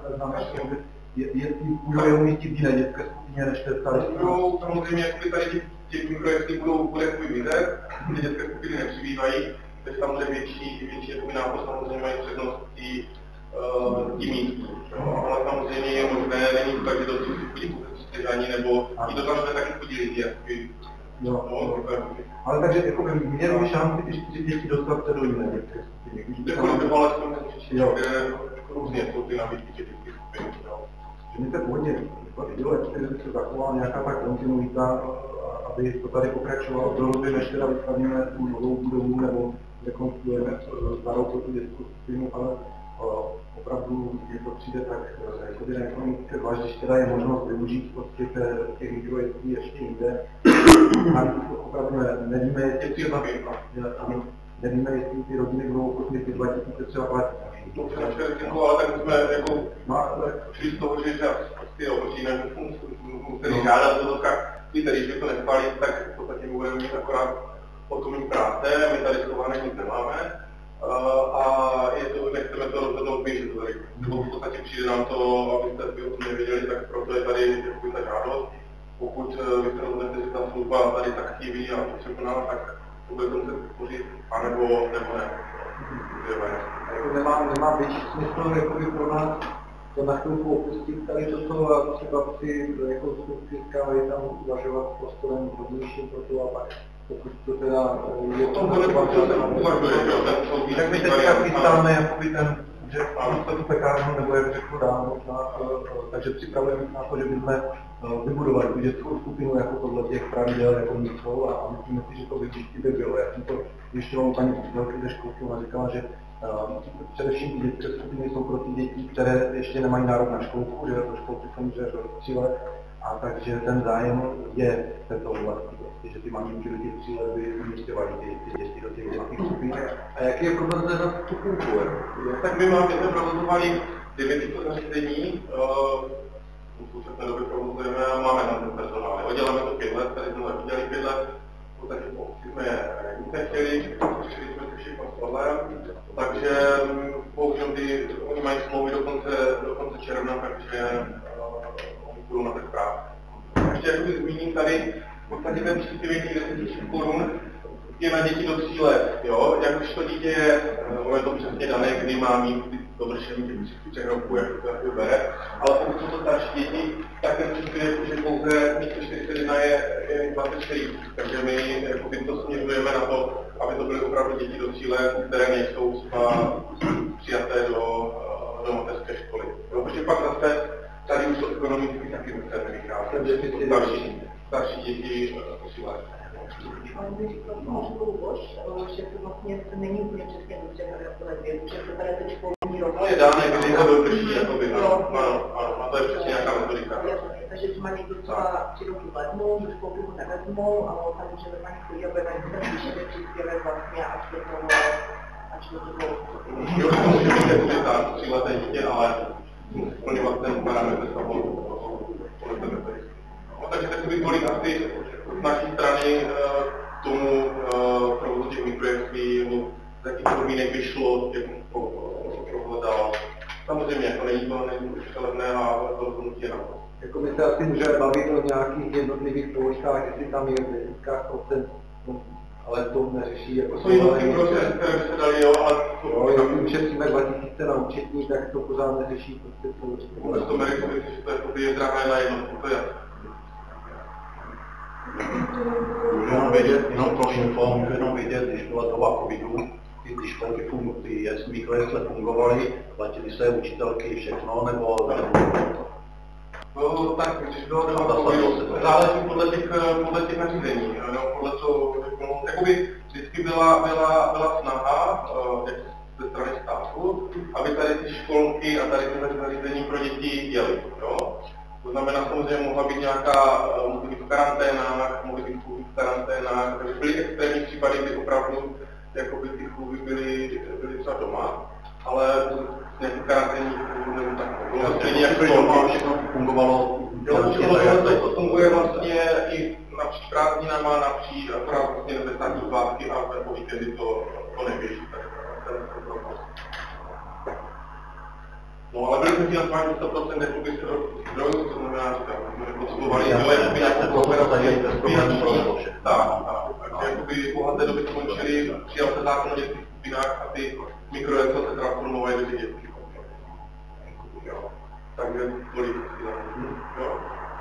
znamená, že budou umístit jiné dětské skupině než té staré? Budou samozřejmě, jakoby tady těch mikrojeslí bude mizet, ty dětské skupiny nepřibývají, takže tam bude větší nápor, samozřejmě mají přednost tí místní. Ale samozřejmě je možné, není to tak, že do těch si chodí střežání, nebo i to tam bude taky chodí lidi, ale takže jako by měli by šanci ty 4 děti dostat se do jiné dětské skupiny. Jako ale různě jsou ty nabídky těch dětských skupin. Že mi se původně vidělo, že se zachovala nějaká ta kontinuita, aby to tady pokračovalo do doby, než teda vystavíme tu novou budovu nebo rekonstruujeme starou pro tu dětskou skupinu, ale opravdu, když to přijde, tak jakoby neekonomické, zvlášť když teda je možnost využít prostě těch mikrojeslí ještě jinde. A opravdu nevíme, jestli ty rodiny budou ochotny ty 2000 třeba platit. To ale tak jsme jako šli z toho, že prostě otočíme, museli žádat do dodkách, když to nespálí, tak v podstatě my budeme mít akorát otomní práce, my tady schované nic nemáme. A nechceme to rozhodnout my, že to tady v podstatě přijde nám to, abyste o tom nevěděli, tak proto je tady ta žádost. Pokud vy se rozhodnete, že ta služba tady tak chybí a potřebná, tak to bude to muset podpořit, anebo ne. Nemá větší smysl jakoby pro nás to na chvilku opustit tady toto a třeba si jako získávají tam uvažovat prostorem hodnějším pro to a pak pokud to teda je to tak my teďka chystáme jakoby ten, že prostě tu pekárnu nebo jak řekl dál, takže připravujeme na to, že bychom vybudovali tu dětskou skupinu jako podle těch pravidel jako místo a myslíme si, že to by vždycky by bylo. Já jsem to zjišťoval paní učitelky ze školky, ona říkala, že především ty dětské skupiny jsou pro ty děti, které ještě nemají nárok na školku, že do školky samozřejmě do 3 let, a takže ten zájem je v této oblasti, že ty maminky do těch 3 let by umístěvaly ty děti do těch dětských skupin. A jaký je problém za vstupů? Tak my jsme provozovali 9 zařízení, v současné době provozujeme a máme tam ten personál. Děláme to 5 let, tady jsme udělali 5 let, v podstatě jsme nic nechtěli, řešili jsme si všechno s tohle, takže bohužel oni mají smlouvy do konce června, takže oni budou na té práci. Ještě jakoby zmíním tady, v podstatě ten příspěvek 10 000 korun je na děti do 3 let, jo? Jak už to dítě je to přesně dané, kdy má mít dovršení těch 3 roků, jak to jako bere, ale pokud jsou to starší děti, tak ten příspěvek už je pouze místo 41 je 24, takže my jako to směřujeme na to, aby to byly opravdu děti do 3 let, které nejsou třeba přijaté do mateřské školy. Jo? Protože pak zase tady už to ekonomicky taky musíme vycházet, že ty starší děti do 3 let. Ale bych říkal, že to vlastně není úplně přesně dobře, že to tady teď školní rok. No je dáne, když to dovrší, jakoby, ano, a to je přesně nějaká metodika. Takže třeba někdo třeba 3 roky v lednu, do školky ho nevezmou, ale tam může normálně chodit a bude tady ten zvýšený příspěvek vlastně až do toho. Jo, to může být jakoby tak, 3leté dítě, ale splňovat ten parametr toho podle té metodiky. Takže takový tolik asi z naší strany tomu provozu těch mikrojeslí, z jakých podmínek vyšlo, jak prohledal. Samozřejmě, jako není to levné a to rozhodnutí je na to. Jako my se asi můžeme bavit o nějakých jednotlivých položkách, jestli tam je v desítkách procent, ale to neřeší jako jsou jednotlivé procent, které by se dali, jo, ale jestli ušetříme 2000 na účetní, tak to pořád neřeší prostě to. Vůbec to merku, že to je drahé na jednotku, to je. Můžeme vědět, jenom pro info, můžeme jenom vědět, když byla doba covidu, ty školky ty mikrojesle fungovaly, platili se učitelky všechno, nebo no, tak když bylo doba covidu, záleží podle těch nařízení, no, podle toho, jakoby vždycky byla snaha ze strany státu, aby tady ty školky a tady ty zařízení pro děti jeli, jo? To znamená, samozřejmě mohla být nějaká, mohly být v karanténách, mohly být v karanténách, takže byly extrémní případy, kdy opravdu jakoby ty chůvy byly třeba doma, ale nějaký karanténní chůvy nebo tak bylo. Stejně jak doma všechno fungovalo. To funguje vlastně i napříč prázdninama, napříč akorát vlastně ve státní svátky a po víkendy to neběží. No No, ale byli jsme financováni 100% jakoby zdrojů, to znamená, že jsme potřebovali nějakou kooperaci finanční. Tak. Takže jakoby po té doby skončili, přijal se zákon o dětských skupinách a ty mikrojenco se transformovaly do těch dětských skupin. Takže tolik. Jo.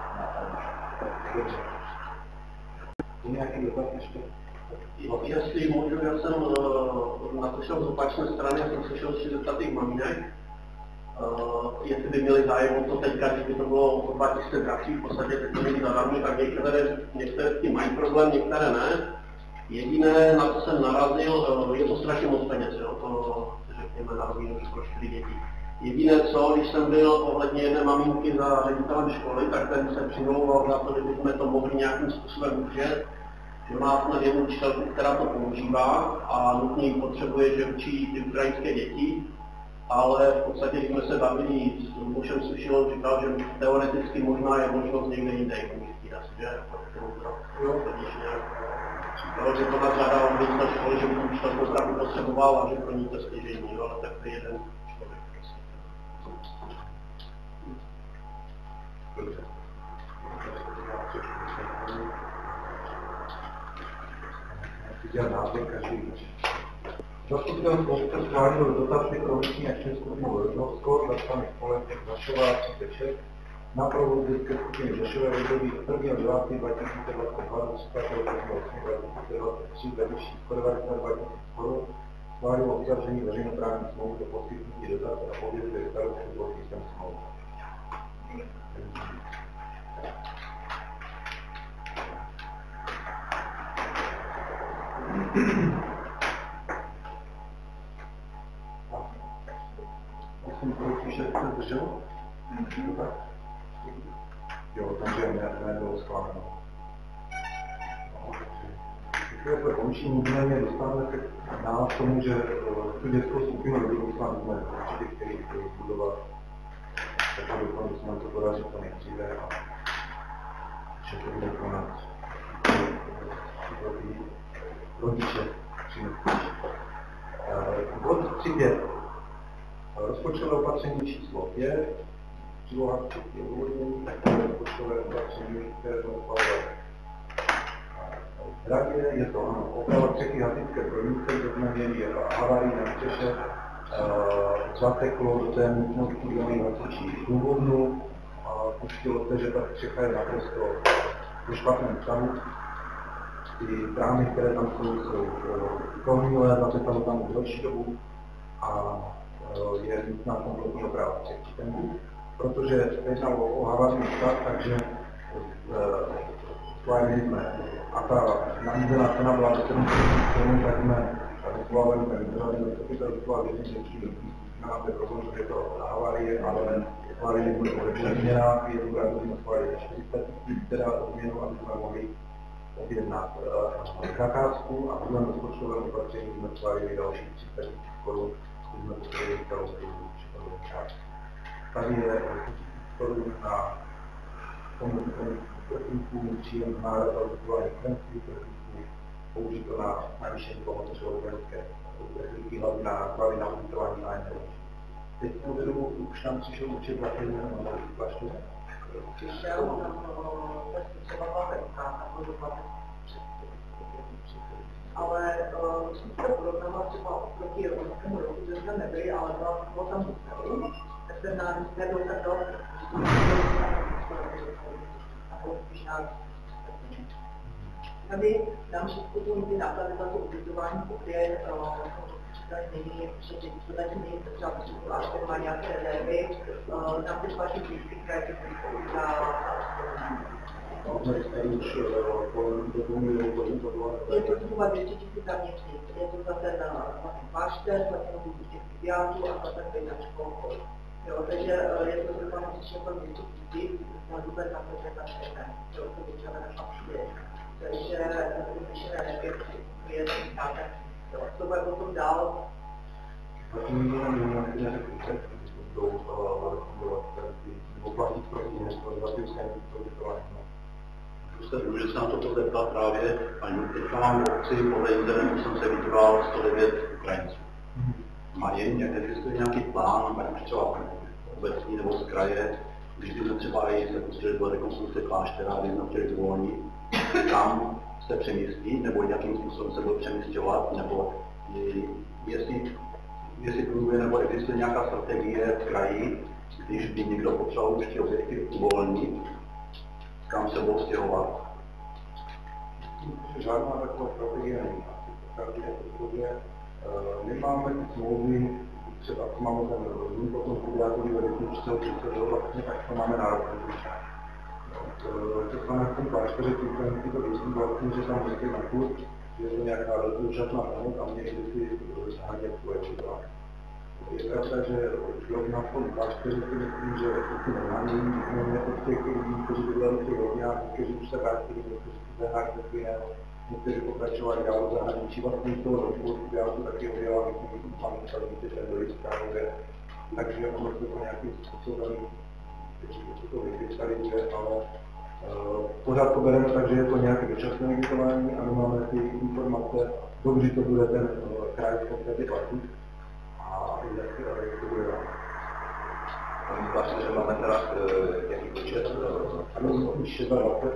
Nějaký dotaz ještě? Jestli můžu, já jsem naslyšel z opačné strany, já jsem slyšel si zeptat těch maminek, jestli by měli zájem o to teďka, kdyby to bylo o 2000 dražší, v podstatě teď to měli zadarmo, tak některé s tím mají problém, některé ne. Jediné, na co jsem narazil, je to strašně moc peněz, jo, to řekněme na rovinu pro 4 děti. Jediné co, když jsem byl ohledně jedné maminky za ředitelem školy, tak ten se přimlouval za to, že bychom to mohli nějakým způsobem udržet. Že má snad jednu učitelku, která to používá a nutně ji potřebuje, že učí ty ukrajinské děti, ale v podstatě, když jsme se bavili s Lubošem Sušilou, říkal, že teoreticky možná je možnost někde jinde ji umístit asi, že? Říkal, že to nás žádá ředitel školy, že by tu učitelku opravdu potřeboval a že pro ní to stěžení, ale tak to je jeden člověk. Dobře. Dělat názor každý. Zastupitelstvo obce schválilo dotaci pro místní akční skupinu Rodnovsko, zastaných společných Zašová 36, na provoz dětské skupiny Žešové v období 1.9.2022 do 31.8.2023 ve výši 192 000 korun. Schválilo uzavření veřejnoprávní smlouvy do poskytnutí dotace a pověřuje starostu podpisem smlouvy. Myslím, že se zdržel? Jo, takže nebylo schváleno. Takové to končí, nicméně dostáváme se dál k tomu, že tu dětskou skupinu do budoucna budeme určitě chtěli budovat. Tak doufám, že se nám to podaří to nejdříve a že to bude konat rodiče přinutí. Bod 3.5. Rozpočtové opatření číslo 5. Příloha 3. uvolnění, takové rozpočtové opatření, které jsme schválili. V Radě je to ano, oprava střechy hasičské province, kde jsme měli havárii na střeše, zateklo do té nutnosti udělaných hasičích důvodnu a pustilo se, že ta střecha je naprosto ve špatném stavu. Ty brány, které tam jsou prohnilé, zatekalo tam už delší dobu a je nutná kompletní oprava střechy. Protože se jednalo o havarijní stav, takže schválili jsme a ta nabízená cena byla do 7 000 tak jsme schválili ten vyzradný zastupitelstva, že nám je problém, že je to havárie, ale schválili jsme to lepší změnách, je to právě, jsme schválili 40 000 teda změnu, aby jsme mohli objednat zakázku a budeme rozpočtovém opatření jsme schválili další 30 000 korun, aby jsme potřebovali celou část. Tady je na tomu vrchníku příjem národa rozhodování financí, použít to na navýšení pomoci člověké vrchníky, hlavně na náklady na ubytování a energie. Teď už tam přišel určitě platění na plaštu. Přišel třeba platenka, ale musím se porovnávat třeba oproti loňskému roku, že jsme nebyli, ale bylo tam zůstali. Ten nám nebyl tak dost, tady dám všechno ty náklady za to ubytování pokryje, tady není, že to tady není třeba příklad, který má nějaké rezervy, tam ty platí blízky, které ty používá. Je to zhruba 200 000 za měsíc, je to za ten klášter, za ten budou těch psychiatrů a za ten pejdačkou. Jo, takže je to zhruba měsíčně pro 200 000, na vůbec na to, že ta všechna, jo, to by třeba našla všude. Takže zvýšené energie je to stále. To bude potom dál. Můžu se na toto zeptat právě, paní, teďka mám v obci, podle internetu jsem se vydělal 109 Ukrajinců. Existuje nějaký plán, ať už třeba obecní nebo z kraje, když by se třeba i se pustili do rekonstrukce kláštera, aby jsme chtěli zvolnit, kam se přemístí, nebo jakým způsobem se bude přemístěvat, nebo jestli funguje nebo existuje nějaká strategie v kraji, když by někdo potřeboval už ty objekty uvolnit, kam se budou stěhovat. Žádná taková strategie není. Protože nemáme ty smlouvy, třeba máme ten rozum, potom kurátory vedení čísel 30 vlastně, tak to máme nárok na čas. To znamená v tom klášteře, ty to věcí vlastně, že tam musí na kurz, že je to nějaká dočasná pomoc a měli by si dosáhnout svoje čísla. Je pravda, že zrovna v tom klášteře si myslím, že to normální, nicméně od těch lidí, kteří bydleli v těch rodinách, kteří už se vrátili, kteří se zahrádili, někteří pokračovali dál v zahraničí, vlastně z toho roku, já to taky objevila, myslím, pan víte, že do Jiskávě, takže ono se to nějakým způsobem, kteří to vykrystalizuje, ale pořád to bereme tak, že je to nějaké dočasné ubytování a máme ty informace, dobře to bude ten kraj v podstatě platit a jak to bude dál. Vlastně, že máme teda jaký počet? Ano, už 26.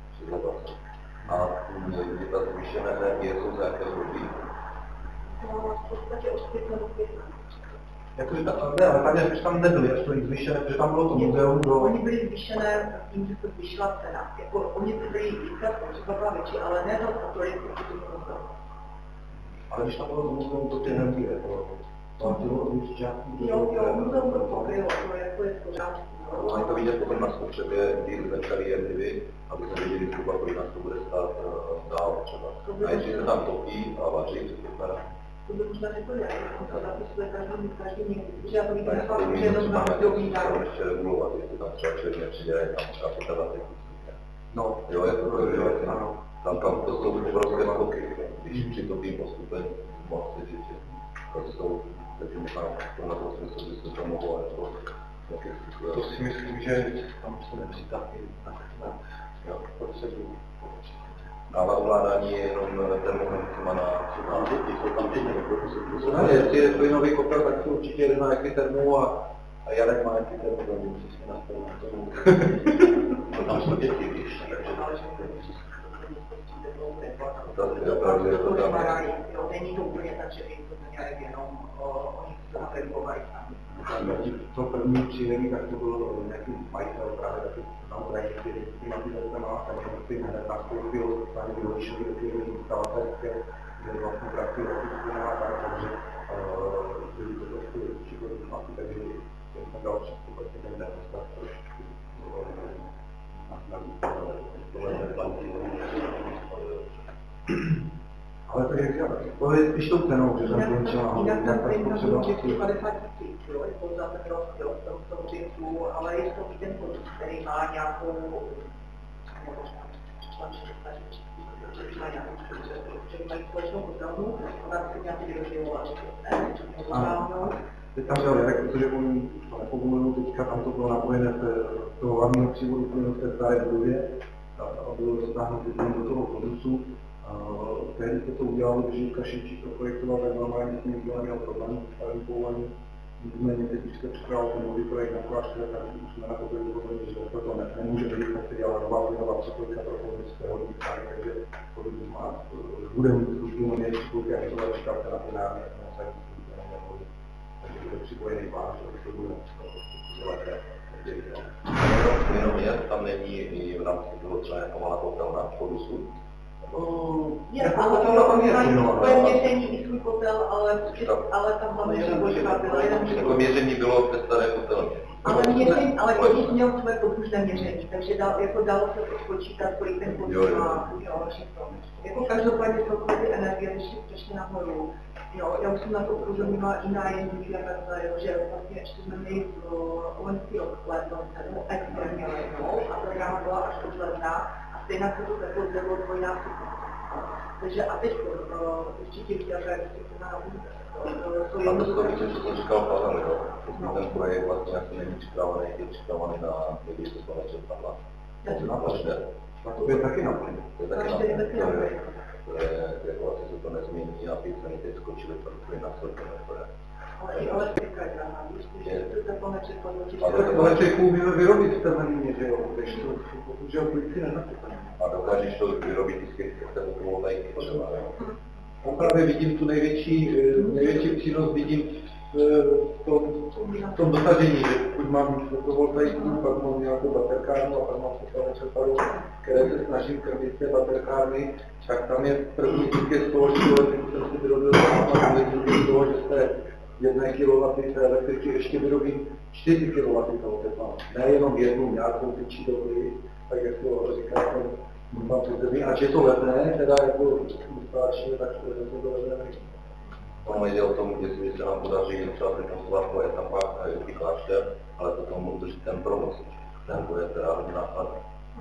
A je ta zvýšené energie jsou za jaké období? V podstatě od května do května. Jakože tam nebyly až tolik zvýšené, protože tam bylo to muzeum do... Oni byli zvýšené tím, že se zvýšila cena. Jako, oni byli více třeba větší, ale ne za tolik, jako to muzeum. Ale když tam bylo to muzeum, to ty energie, to bylo víc částí. Jo, muzeum to pokrylo, to jako je v pořádku. Oni to vidět potom na spotřebě, kdy začaly jevy, aby se věděli zhruba, kolik nás to bude stát dál třeba. A jestli se tam topí a vaří, co to vypadá? To by možná nebylo, to zapisuje každý někdy, protože já to víc nechápu, že jenom na období dál. Ještě regulovat, jestli tam třeba člověk nepřijde, tam třeba pořádat ty No, jo, jako to, že ano. Tam to jsou obrovské skoky, když přitopím postupem, moc se říct, to jsou, takže možná na to smysl, že se to mohlo, jako to si myslím, že tam se nepřitáhne na proceduru. Ale ovládání je jenom ten moment, co má na děti, jsou tam děti, No, jestli je plynový kotel, tak to určitě jde na ekvitermu a Jarek má ekvitermu, to je přesně nastavené. to tam jsou děti, víš, takže to tam není to úplně tak, že by to měli jenom oni se napregovali sami. To první příjemný, tak to byl nějaký majitel právě taky na Ukrajině, který s tím aktivitem a samozřejmě hned nastoupil, právě vyhodíšili do těch instalace, kde vlastně pracují a takže byli to prostě šikovní chlapi, takže jsem dal všechno prostě ten nedostav trošku ale to je to je spíš tou cenou, že tam končila. Jinak ten plyn byl 250 000, jako za ten rok, v tom říku, ale je to ten produkt, který má nějakou, mají společnou potravu, a tam se nějaký vyrožilo, teď tam dělal Jarek, protože on to nepovolil, teďka tam to bylo napojené z toho hlavního přívodu plynu v té staré budově a bylo dosáhnuto do toho produsu. Tehdy se to udělalo, když Jitka Šimčík to projektoval, tak normálně s tím nikdo neměl problém s stavým povolením. Nicméně teď, když se připravil ten nový projekt na klášter, tak už jsme na to byli dovoleni, že to nemůže být, tak se dělala nová plynová připojka pro komunistické hodní stály, takže pokud bude mít službu na něj připojky a izolačka, která ty námi takže bude připojený váš, takže to bude jenom je, tam není i v rámci toho třeba nějaká malá kotelna po dosud. Je, ale to měření i svůj kotel, ale tam hlavně připojka byla jenom jako měření bylo v té staré kotelně. Ale když měl své podružné měření, takže dalo se počítat, kolik ten kotel má, jako každopádně celkově ty energie vyšly nahoru. Jo, já už jsem na to upozornila i na jednu že vlastně ještě jsme měli loňský rok léto, nebo extrémně léto, a ta dráma byla až od ledna, a stejně se to teplo zvedlo dvojnásobně. Takže a teď ještě tím chtěla, že se na a to jsou více, co jsem říkal Pavel, jo. Ten projekt vlastně asi není připravený, je připravený na když to konečně padla. To je taky naplně. To je taky naplně. Jako asi se to nezmění a ty ceny teď skočily, protože na sebe to je. Ale i elektrika je drahá, víš, že to takové nepředpovědí. Tak elektriku umíme vyrobit v Temelíně, že jo, takže to bohužel klici nenakupují. A dokážeš to vyrobit i z těch fotovoltaiky třeba, jo? Právě vidím tu největší přínos vidím v tom dosažení, že pokud mám fotovoltaiku, pak mám nějakou baterkárnu a pak mám sociální čerpadlo, které se snažím krmit té baterkárny, tak tam je první díky z toho, že jsem si vyrobil a druhý z toho, že z té 1 kW té elektriky ještě vyrobím 4 kW toho tepla. Nejenom jednu nějakou větší doby, tak jak to říká ten a že to levné, teda jako stáčně, tak to levné. Ono jde o tom, jestli se nám podaří třeba rekonstruovat po etapách Jockey klášter, ale potom udržet ten provoz. Ten bude teda hodně nákladný.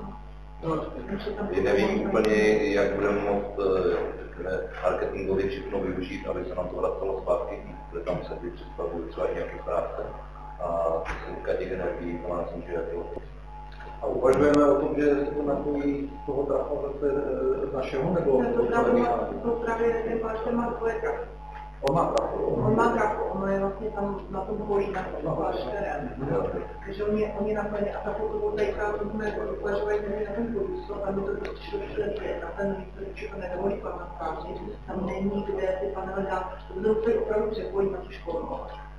Nevím úplně, jak budeme moct marketingově všechno využít, aby se nám to vracelo zpátky, protože tam se představují třeba nějaké práce a cílka těch energií, to má myslím, že jako. A uvažujeme o tom, že se to napojí z toho trafa zase z našeho, nebo? To právě ten klášter má svoje trafy. On má trafu. On má trafu, ono je vlastně tam na tom polí, na tom klášterem. Takže oni naplně, a ta fotovoltaika, to jsme uvažovali na tom průmyslu, tam by to prostě šlo všude, na ten výsledek, to nedovolí pamatkáři, tam není kde ty panely dát, to by to opravdu přepojit na tu školu.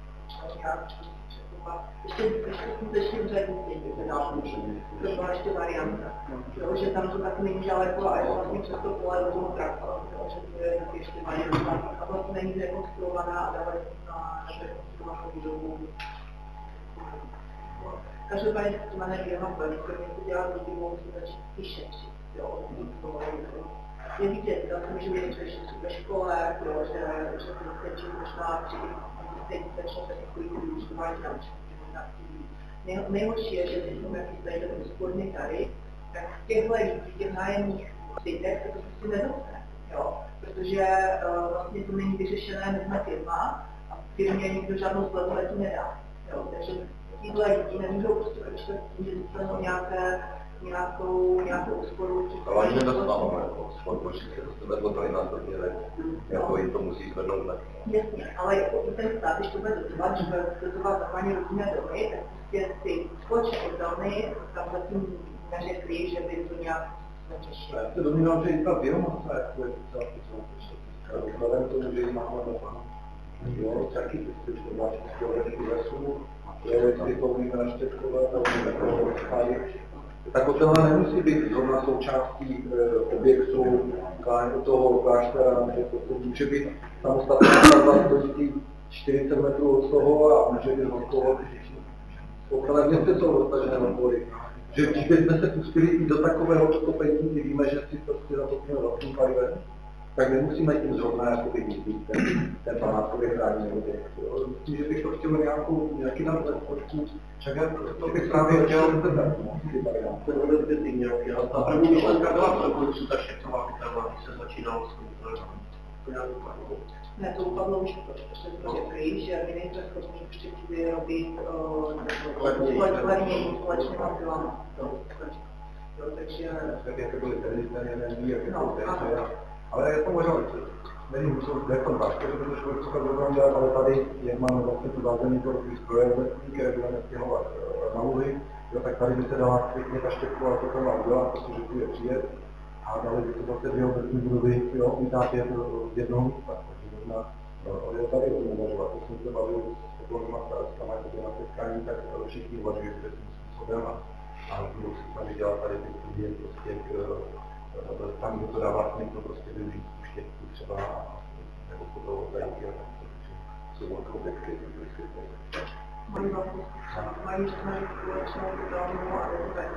Ještě skutečně vřednictví by se dál můžeme. To byla ještě varianta. Jo, že tam to taky není daleko a je to vlastně přes to pole do toho trafa. Že to je taky ještě varianta. A vlastně není rekonstruovaná a dávali na rekonstruovanou budovu. Každopádně s tím energiema bude, když se dělá lidi, mohou se začít i šetřit. Je vidět, že se můžou jít řešit ve škole, že se prostě možná při začne se takový využívání nejhorší je, že když jsme jaký ten úsporný tarif, tak z těchto lidí, těch nájemních bytech se to prostě nedostane, jo? Protože vlastně to není vyřešené, my jsme firma a v firmě nikdo žádnou sledoletu nedá, jo? Takže tyhle lidi nemůžou prostě počítat tím, že dostanou nějakou úsporu. Ale ani nedostanou, jako počít se dostanou to jinásobně, jako jim to musí zvednout tak. Jasně, ale jako ten stát, když to bude dotovat, že bude dotovat normálně rodinné domy, tak prostě ty společné oddelny tam zatím neřekli, že by to nějak řešili. Já se domnívám, že i ta biomasa jako je docela specifická. Vzhledem k tomu, že ji máme na taky ty vlastní lesů, které to umíme naštětkovat a umíme to schválit. Ta kotelna nemusí být zrovna součástí objektu toho kláštera, to může být samostatná stavba stojící 40 metrů od toho a může být hodkovat. Okolo městě jsou dostažené okoly. Že když bychom se pustili i do takového topení, kdy víme, že si prostě zatopíme vlastním palivem, tak nemusíme tím zrovna vyjít ten památkově chráněný objekt. Myslím, že bych to chtěl nějaký název, však to bych právě chtěl ten odezvětý nějaký. A ta první myšlenka byla v dokoncu ta šeptová kytarma, když se začínalo s tím. Ne, to upadlo už, protože prý, že ministr schopný ještě vyrobit levněji společnými silami. Takže... Jak to byly ale je to možná, nevím, jak to dáš, protože to člověk třeba budeme dělat, ale tady, jak máme vlastně tu zázemí pro ty zdroje, které budeme stěhovat na Luhy, tak tady by se dala pěkně ta štěpková kotelna udělat, protože tu je přijet a dali by to zase dvě obecní budovy, vytápět z jednoho místa. Takže možná je tady o tom uvažovat. Když jsem se bavil s ekologama starostkama, jako na setkání, tak všichni uvažují tím způsobem a budou si snažit dělat tady ty studie prostě tam, kde to dává smysl, prostě využít tu štětku třeba nebo fotovoltaiky a tak jsou velké objekty. Mají společnou domu a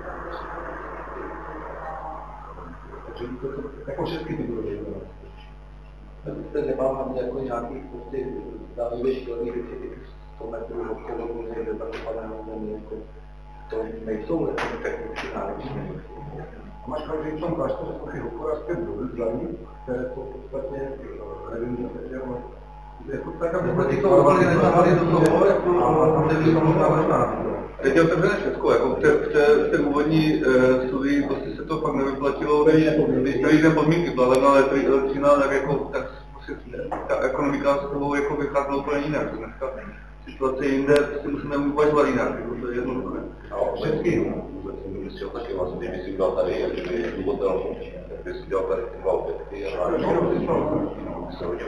takže to jako všechny ty budou jednou. Zde nemám hlavně jako nějaký prostě zdánlivě šílený věci, těch 100 metrů okolo, někde takové nemožné, to nejsou technicky náročné. A máš pravdu, že v tom klášteře jsou ty hospodářské budovy vzhlední, které jsou v podstatě, nevím, že jako tak, aby jsme to úplně nezahali do toho, a tam nebyli možná možná. Teď je otevřené všechno, jako v té úvodní studii prostě se to fakt nevyplatilo, když nevíte podmínky, byla levná elektřina, tak jako tak ta ekonomika z toho jako vycházela úplně jinak. Dneska situace jinde si musíme uvažovat jinak, to je jednoduché. Všechny myslel taky vlastně, kdyby si udělal tady, jak by důvodel, tak by si udělal tady ty dva objekty a se hodně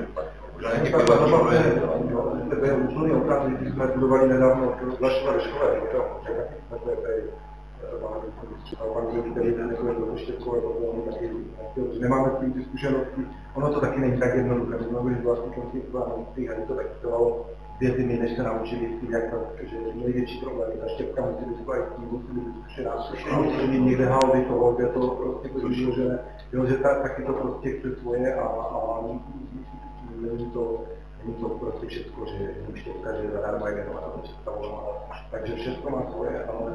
Tebe je úplný obrázek, když jsme budovali nedávno Vlašové škole, pan který nebyl do Štěpkové, nemáme s tím ty zkušenosti, ono to taky není tak jednoduché, my jsme byli vlastníkem těch a to taky trvalo 2 dny, než se naučili, jak tam, že měli větší problémy, ta Štěpka musí být s tím, musí být zkušená, musí mít někde haldy toho, kde to prostě bylo vyložené, že taky to prostě chce svoje a není to prostě všechno, že Štěpka, že zadarmo je věnovat, takže všechno má svoje, ale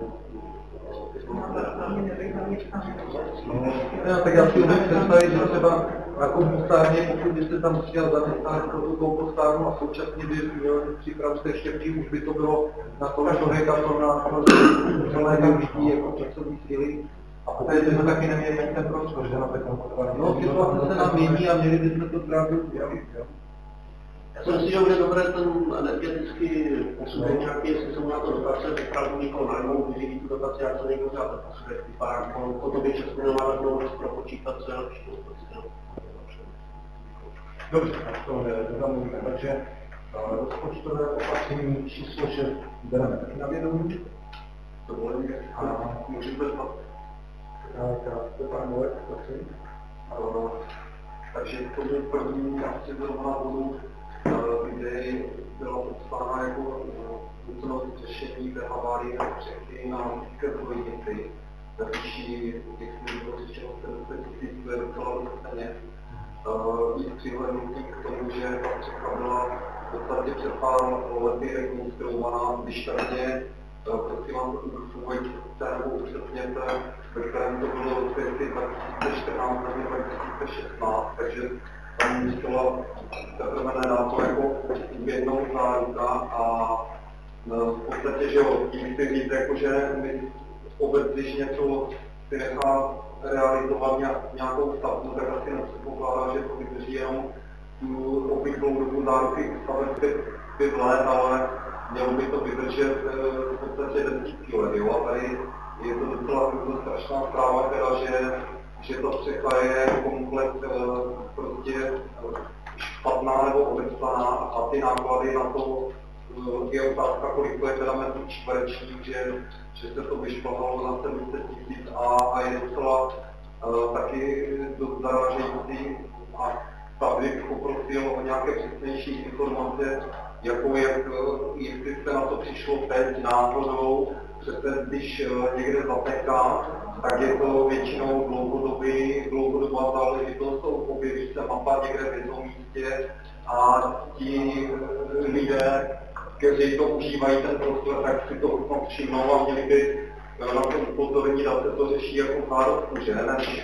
no, tak já si umím představit, že třeba na kompostárně, pokud byste tam chtěl zaměstnat pro tu kompostárnu a současně by měl přípravu z té štěpky, už by to bylo na toho člověka, to na celé využití jako pracovní síly. A poté bychom taky neměli mít ten prostor, že na té kompostárně. No, situace se nám mění a měli bychom to právě udělat. Já jsem si, že bude dobré ten energetický posudek nějaký, jestli jsou na to dotace, opravdu někoho najmou, vyřídí tu dotaci, jak se někdo dělá ten posudek, vypadá, to by Českou národnou propočítat se lepší. Dobře, tak to nezamluvíme, takže rozpočtové opatření číslo 6 bereme taky na vědomí. A můžete krátce, pan Molek, prosím. Takže to byl první akci zrovna bodu, kdy byla popsána jako nutnost řešení té havárie střechy na nízké dvojnici ve výši těch bylo řečeno 70 000, to je docela dost peněz. I s přihlédnutím k tomu, že ta střecha byla v podstatě před pár lety rekonstruovaná vyštrně. Prosím vám, svoji scénu upřesněte, ve kterém to bylo v roce 2014 nebo 2016, takže tam zcela teprve nedá to jako jednou záruka a v podstatě, že jo, tím chci říct, jako, že my obec, když něco si nechá realizovat nějakou stavbu, tak asi nepředpokládá, že to vydrží jenom tu obvyklou dobu záruky staveb 5 let, ale mělo by to vydržet v podstatě desítky let, jo, a tady je to docela strašná zpráva, teda, že ta střecha je komplet prostě špatná nebo obeclaná a ty náklady na to je otázka, kolik to je teda metrů čtverečních, že se to vyšplhalo na 700 000 a je docela taky dost zarážející a tady bych poprosil o nějaké přesnější informace, jako jestli se na to přišlo teď náhodou, přece když někde zateká, tak je to většinou dlouhodobá záležitost, objeví se mapa někde v jednom místě a ti lidé, kteří to užívají ten prostor, tak si to snad všimnou a měli by na tom upozornit, a se to řeší jako zárodku, že? Než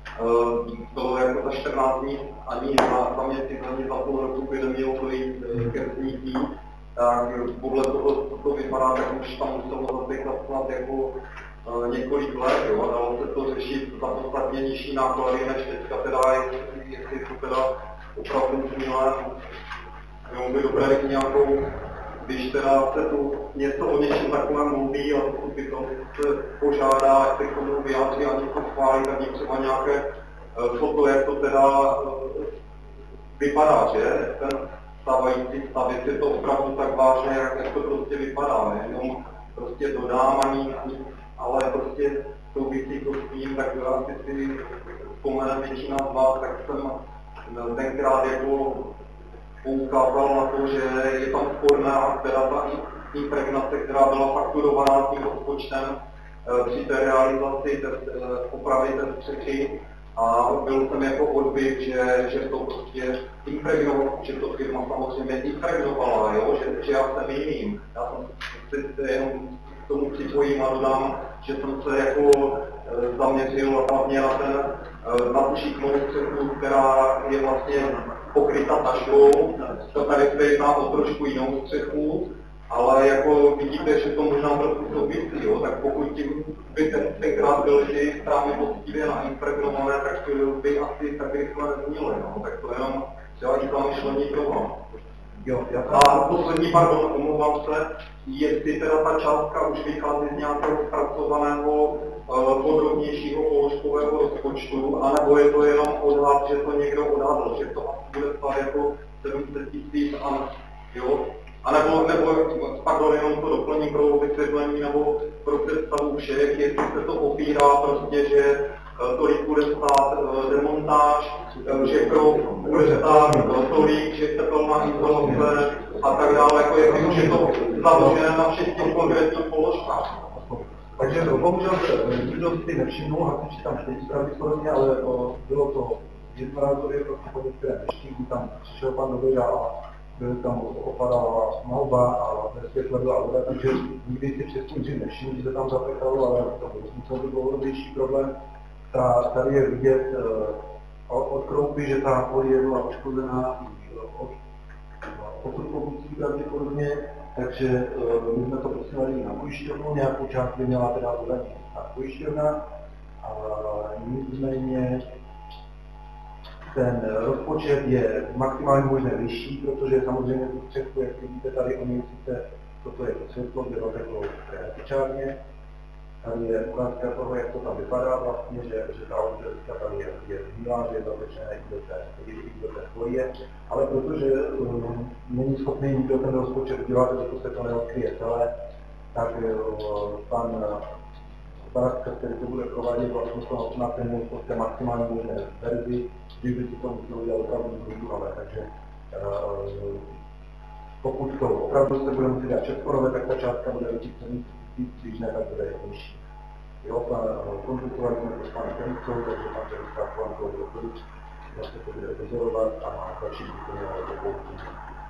to jako za 14 dní ani za měsíc, ani za půl roku by nemělo dojít ke vzniknutí, tak podle toho, co to vypadá, tak už tam muselo zatekat snad jako několik let, jo, a dalo se to řešit za podstatně nižší náklady, než teďka teda, jestli to teda opravdu zmíle, mělo by dobré nějakou, když teda se tu něco o něčem takovém mluví a to se požádá, ať se k tomu vyjádří a něco schválí, tak třeba nějaké foto, jak to teda vypadá, že? Ten stávající stav, jestli je to opravdu tak vážné, jak to prostě vypadá, ne? Jenom prostě dodám ani, ale prostě souvisí to s tím, tak asi si vzpomene většina z vás, tak jsem tenkrát jako poukázal na to, že je tam sporná teda ta impregnace, která byla fakturovaná tím rozpočtem při té realizaci opravy té střechy. A byl jsem jako odbyt, že to prostě impregnoval, že to firma samozřejmě impregnovala, jo? Že já jsem jiným. Já jsem si jenom k tomu připojím a dodám, že jsem se jako zaměřil hlavně na tu šikmou střechu, která je vlastně pokryta taškou. To tady se jedná o trošku jinou střechu ale jako vidíte, že to možná trochu souvisí, jo, tak pokud by tenkrát byl, že jejich strány poctivě naimpregnované, tak by asi tak rychle nezměnily, no, tak to jenom třeba i tam myšlení problém. A poslední, pardon, omlouvám se, jestli teda ta částka už vychází z nějakého zpracovaného podrobnějšího položkového rozpočtu, anebo je to jenom odhad, že to někdo odhadl, že to asi bude stát jako 700 000, jo? A nebo pardon, jenom to doplním pro vysvětlení nebo pro představu všech, jestli se to opírá prostě, že tolik bude stát demontáž, že bude stát tolik, že teplná izolace a tak dále, jako jestli je to založené na všech těch konkrétních položkách. Takže bohužel se nikdo si nevšimnul, hasiči tam šli pravděpodobně, ale bylo to jednorázově prostě po některém dešti, kdy tam přišel pan Dobera a byl tam opadala malba a ve světle byla voda, takže nikdy si přesně dřív nevšiml, že se tam zapekalo, ale to byl dlouhodobější problém. Tady je vidět od kroupy, že ta folie byla poškozená od pokucí pravděpodobně, takže my jsme to posílali na pojišťovnu, nějakou část by měla teda dodatní na pojišťovna, nicméně ten rozpočet je maximálně možné vyšší, protože samozřejmě tu střechu, jak vidíte tady, oni sice, toto je to světlo, kde rozeklo pečárně. Tady je ukázka toho, jak to tam vypadá vlastně, že ta obdélka tady je zbývá, že je zatečené i do té folie, ale protože není schopný nikdo ten rozpočet udělat, že se to neodkryje celé, tak pan Barátka, který to bude provádět vlastně na té maximální možné verzi, když by si to muselo udělat opravdu druhové, takže pokud to opravdu se bude muset dělat českorové, tak ta částka bude víc, když ne, tak bude nižší. Jo, konzultovali jsme to s panem Tericou, takže pan Terická vám to doporučí, zase to bude dozorovat a má začít vykonovat doporučení.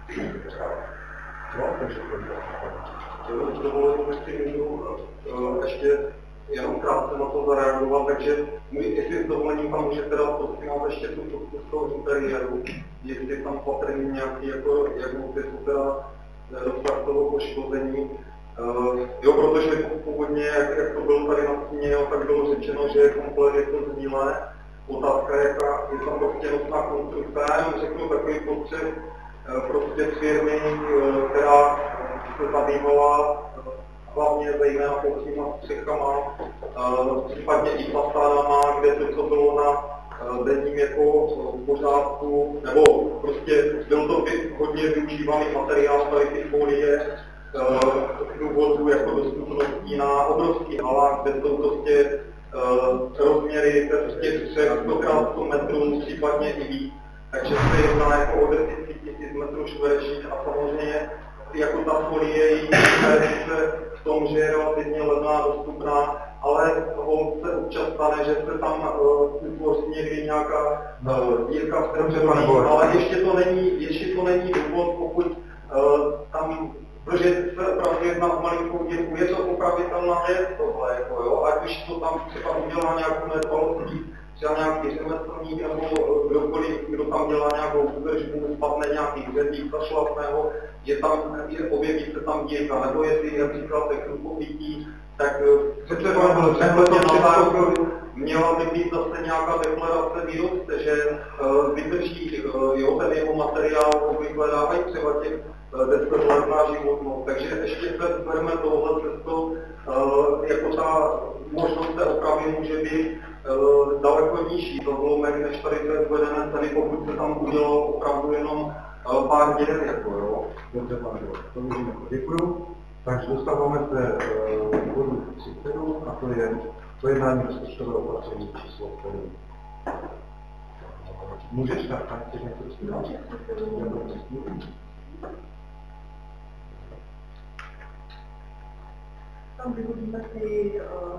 Jo, takže to je to. Dovolím si ještě jenom krátce na to zareagovat, takže jestli s dovolením tam můžete dát prosím vás ještě tu fotku z toho interiéru, jestli tam patrný nějaký, jako, jak můžete teda rozsah toho poškození. Jo, protože původně, jak to bylo tady na stíně, tak bylo řečeno, že je komplet jako zbílé. Otázka je, jaká je tam prostě nosná konstrukce. Já jenom řeknu takový potřeb prostě firmy, která se zabývala hlavně zejména plochýma střechama, případně i fasádama, kde to, co bylo na denním jako pořádku, nebo prostě byl to hodně využívaný materiál, tady ty folie, z důvodu jako dostupností na obrovských halách, kde jsou prostě rozměry těch střech 100x100 metrů, případně i víc. Takže se jedná jako o 10 000 metrů čtverečních a samozřejmě jako ta folie je v tom, že je relativně levná, dostupná, ale se občas stane, že se tam utvoří někdy nějaká dírka v střechu, ale ještě to není důvod, pokud tam, protože se opravdu jedná o malinkou dírku, je to opravitelná věc tohle, jako jo, ať už to tam třeba udělá nějakou nedbalostí, třeba nějaký řemeslník nebo kdokoliv, kdo tam dělá nějakou údržbu, spadne nějaký hřebík zašlapného, objeví se tam dírka, nebo jestli například tekrupovítí, tak přece měla by být zase nějaká deklarace výrobce, že vydrží ten jeho materiál, obvykle dávají třeba těch 10 let na životnost, takže ještě se bereme tohle cestou, jako ta možnost té opravy může být daleko nižší, to bylo méně než tady té uvedené ceny, pokud se tam udělalo opravdu jenom pár děr, jako jo. Dobře, pane, to můžeme. Děkuju. Takže dostáváme se k bodu 37 a to je pojednání rozpočtového opatření číslo 7. Můžeš tak, pane, chceš něco dostat? Tam vyhodíme ty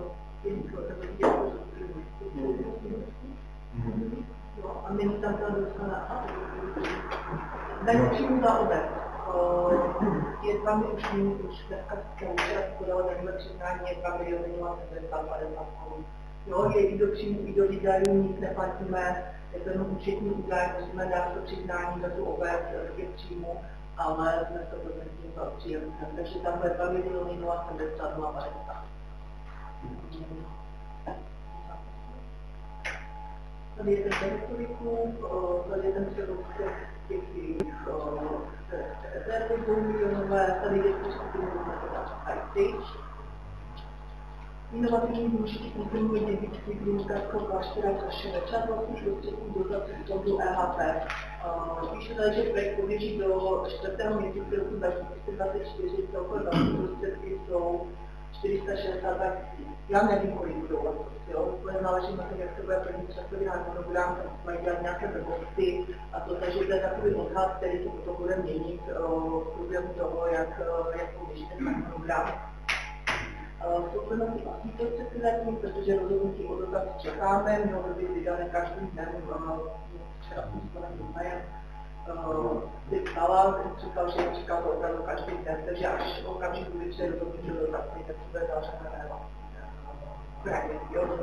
a my tam ta dostala daň příjmu za obec. Je tam už dneska včera podala daňové přiznání, je 2 750 000. Jo, je i do příjmu, i do výdajů, nic neplatíme, je to jenom účetní údaj, musíme dát to přiznání za tu obec z těch příjmů. ale jsme 100% příjemcem, takže tam bude 2 miliony 070 050. Tady je ten historikum, tady je ten převod těch rezervy 2 milionové, tady je to skupinu IT. Inovativní využití kulturního dědictví Krymského kláštera což je částečný prostředků dotací fondu EHP. Píše tady, že projekt poběží do 4. měsíce roku 2024, celkové další prostředky jsou 460 000. Já nevím, kolik budou letos, bude záleží na tom, jak se bude plnit časový harmonogram, tam mají dělat nějaké blbosti a to, takže to je takový odhad, který se potom bude měnit v průběhu toho, jak poběží ten harmonogram. Soukromí vlastní prostředky zatím, protože rozhodnutí o dotaci čekáme, mělo by být vydané každým dnem, včera jsem s panem Dumajem si ptala, jsem říkal, že čeká to opravdu každý den, takže až okamžik bude přijde rozhodnutí o dotaci, tak to bude zavřené Ukrajině,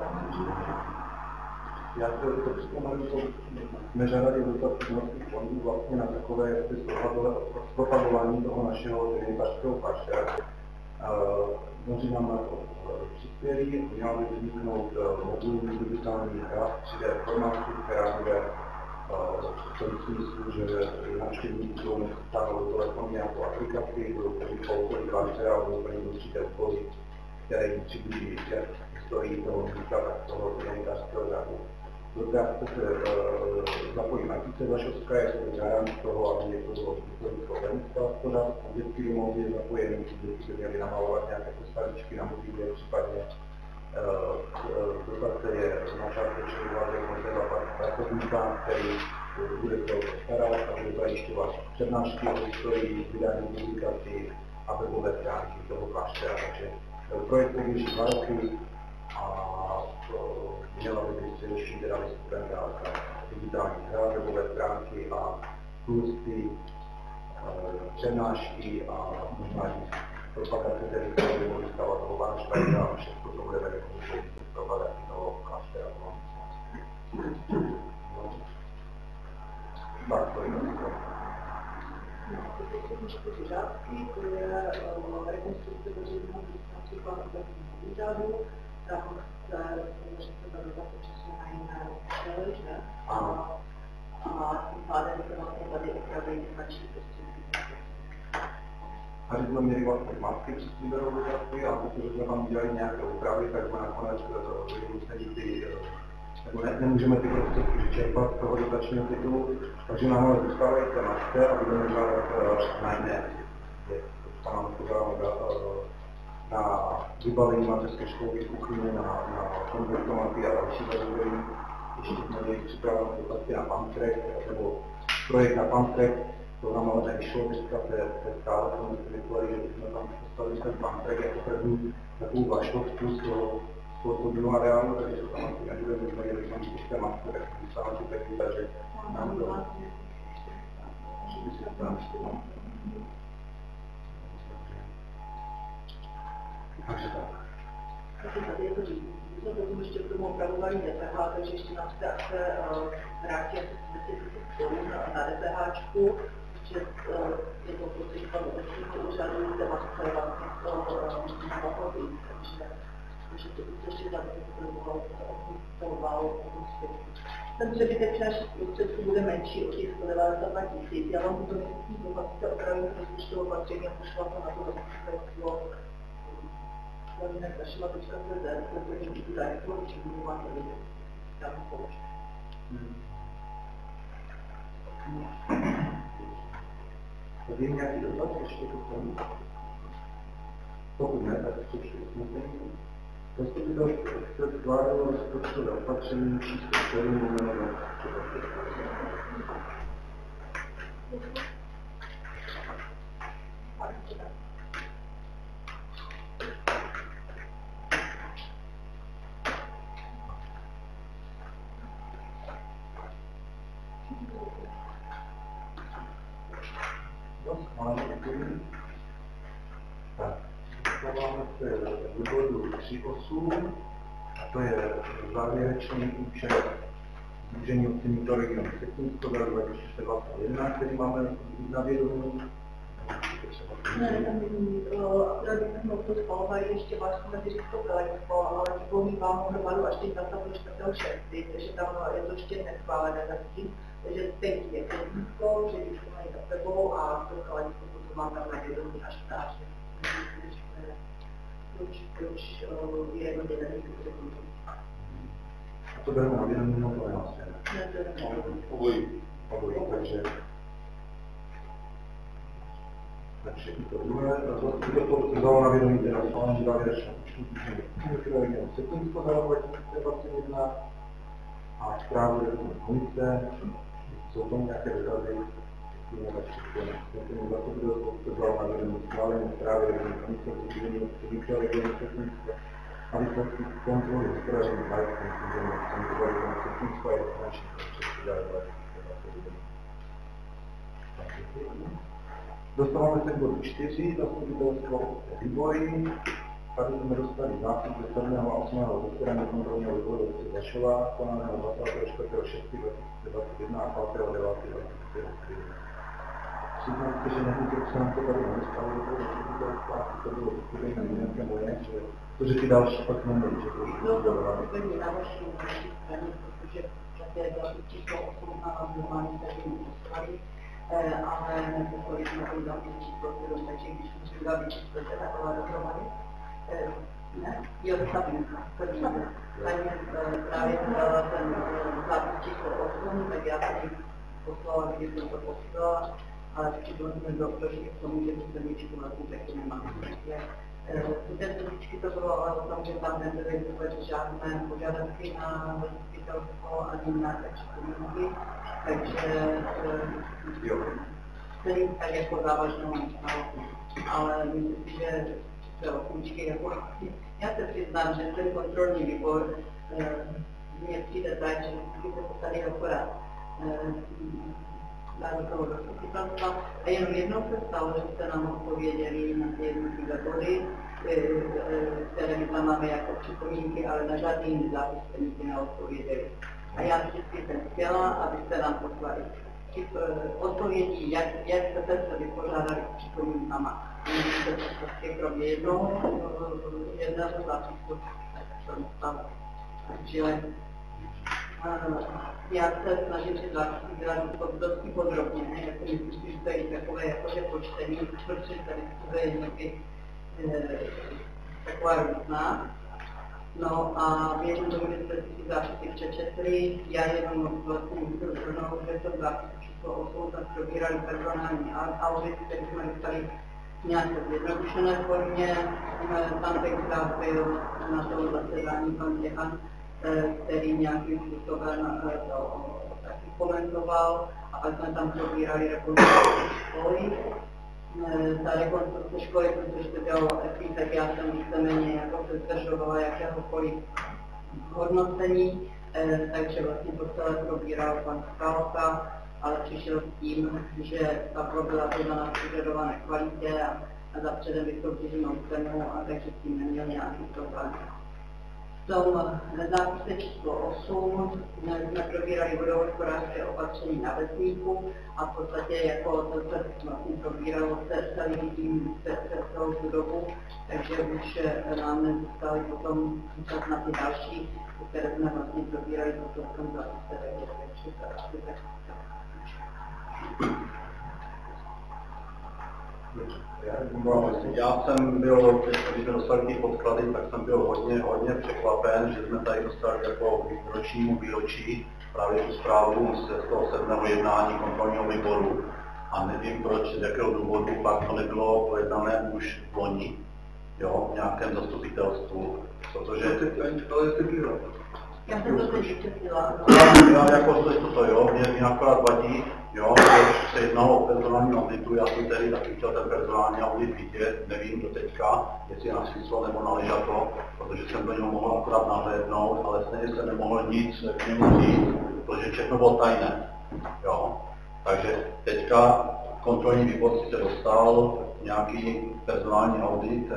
Já to připomenu, že jsme žádali dotaci norských fondů vlastně na takové propagování toho našeho rybářského kláštera. Mnozí nám na to přispěli, měla by vzniknout modulní digitální hra 3D formátu, která bude v tom smyslu, že návštěvníci budou stáhnout do telefonu nějakou aplikaci, budou chodit po okolí kláštera a budou plnit určité úkoly, které jim přiblíží jak historii toho místa, tak toho rybářského řádu. Dokonce se zapojí Matice Vašovská, jako garant toho, aby to bylo historickou organická hospoda. Dětský domov je zapojený, děti by měly namalovat nějaké postavičky na muzíky, případně dotace je na částečný úvazek pracovníka, který bude se o to starat a bude zajišťovat přednášky o historii, vydání publikací a webové stránky toho kláštera. Takže projekt se běží 2 roky a měla by být především teda vystupen nějaká digitální hra, webové stránky a plus ty přednášky a možná i propagace, které se budou vystávat toho Varnštajna a všechno to bude vede k tomu, propagaci toho kláštera. Tak, to je to. To je rekonstrukce veřejného prostranství obecního úřadu, tam se ta dotace přesouvají na školy, že? A tím pádem se vlastně tady opravdu značí prostředky. Tady jsme měli vlastně masky při výběru dotací a protože jsme tam dělali nějaké úpravy, tak jsme nakonec vylucení ty, nebo nemůžeme ty prostředky vyčerpat z toho dotačního titulu, takže nám zůstávají té masce a budeme žádat na jiné věci. To nám požádáme na vybavení mateřské školy, kuchyně, na konvertomaty a další zařízení. Ještě jsme měli připravenou dotaci na pump-track, nebo projekt na pump-track, to nám ale nevyšlo, teďka té stále jsme si vytvořili, že jsme tam postavili ten pump-track jako první takovou vlaštovku z toho sportovního areálu, takže to tam asi nebude, my jsme měli tam ještě masce, tak jsme dostali ty taky, takže nám to takže tak. Takže tady je to říct. My jsme potom ještě k tomu opravovali DPH, takže ještě nám se vrátí asi 10 000 Kč na DPHčku, protože je to prostřednictvím obecního úřadu, kde masce vlastně to mohlo být, takže to ještě za to volalo ten přebytek finančních prostředků bude menší o těch 192 000. Já vám potom myslím, že vlastně opravdu rozpočtovou opatření a pošla to na to rozpočtového Slavinek Vašila.cz, protože tu dajku, či budu máte vidět, tam položit. Tady je nějaký dotaz ještě k tomu? Pokud ne, tak přečtu usnesení. Zastupitelstvo chce schválilo rozpočtové opatření číslo 7 dostáváme se do bodu 3.8 a to je závěrečný účet Sdružení obcí regionu Vsekínsko za rok 2021, který máme na vědomí. ještě třeba. Ne, tam akorát bych mohl to schvalovat ještě vlastně mezi Řízko ale to mívám hromadu až teď 24.6., takže tam je to ještě neschválené zatím. Takže teď je Řízko, řidičku mají za sebou a to kaladisko to mám tam na vědomí až tak. Proč je jednodenní kontrolní. A to bereme na vědomí, no to je vlastně. Ne, to je Obojí. Takže to druhé, to vzalo na vědomí teda schválení závěrečného účtu regionu Vsetínská za rok 2021 a zprávu regionu komise. Jsou tomu nějaké dotazy? Za to vzalo na vědomí schválení zprávy regionu komise pro řízení Vsetínská regionu Vsetínská a výsledky kontroly hospodaření majetkem území Vsetínská regionu Vsetínská je finanční prostředky za rok 2021. Dostáváme se k bodu 4, zastupitelstvo výbory. Tady jsme dostali zápis ze 7. a 8. zasedání kontrolního výboru Zašová, konaného 24.6.2021 a 5.9.2021. Přiznám se, že nevím, proč se nám to tady nedostalo do toho zastupitelstva, a to bylo odpověď na nějaké moje, protože ty další pak neměli, že to už bylo dodávané. To je na vaší straně, protože také další číslo 8 na normální termín dostali. Ale nepokojí jsme to další číslo, kterou stačí, když musím dát vyčíslete taková dohromady. Ne? Jo, Sabinka, podívejte. Paní právě dala ten zápis číslo 8, tak já jsem jim poslala, když jsem to posílala, ale přišlo jsme do k tomu, že tu sedmičku na taky nemám. U té sedmičky to bylo ale o tom, že tam nebyly vůbec žádné požadavky na zastupitelstvo ani na připomínky, takže celý tak jako závažnou nestalo. Ale myslím si, že to osmičky jako... Já se přiznám, že ten kontrolní výbor mně přijde tak, že vždycky se tady akorát dá do toho zastupitelstva. A jenom jednou se stalo, že jste nám odpověděli na ty jednotlivé body, které my tam máme jako připomínky, ale na žádný jiný zápis jste nikdy neodpověděli. A já vždycky jsem chtěla, abyste nám poslali odpovědí, jak jste se vypořádali s připomínkama. Můžete to prostě kromě jednoho zápisu, tak to nestalo. Takže já se snažím si zápisy dělat dost podrobně, jako myslím si, že to je takové jakože počtení, protože tady to je někdy taková různá. No a věřím tomu, že jste si ty zápisy přečetli. Já jenom vlastně můžu zhrnout, že to zápisy číslo 8 tam probírali personální audit, který jsme dostali v nějaké zjednodušené formě. Tam tenkrát byl na tom zasedání pan děkan, který nějakým způsobem to taky komentoval, a pak jsme tam probírali rekonstrukci školy. Ta rekonstrukce školy, protože to dělalo EFI, tak já jsem víceméně jako se zdržovala jakéhokoliv hodnocení, takže vlastně to celé probíral pan Skalka, ale přišel s tím, že stavba byla dodaná v požadované kvalitě a za předem vysoutěženou cenu, a takže s tím neměl nějaký problém. V tom zápise číslo 8 jsme probírali vodohospodářské opatření na Vesníku a v podstatě jako to se vlastně probíralo celý tím celou tu dobu, takže už nám nezůstaly potom čas na ty další, které jsme vlastně probírali potom v tom zápise, Já jsem byl, když jsme dostali ty podklady, tak jsem byl hodně překvapen, že jsme tady dostali jako ročnímu výročí právě tu zprávu z toho 7. jednání kontrolního výboru. A nevím proč, z jakého důvodu, pak to nebylo pojednané už v loni, jo, v nějakém zastupitelstvu, protože... Já jsem to teď vyčetila. Já jako to jo, mě akorát vadí, jo, když se jednalo o personální auditu, já jsem tedy taky chtěl ten personální audit vidět, nevím do teďka, jestli je na smysl nebo na ležato, protože jsem do něho mohl akorát nahlédnout, ale stejně jsem nemohl nic k němu říct, protože všechno bylo tajné, jo. Takže teďka kontrolní výbor se dostal nějaký personální audit.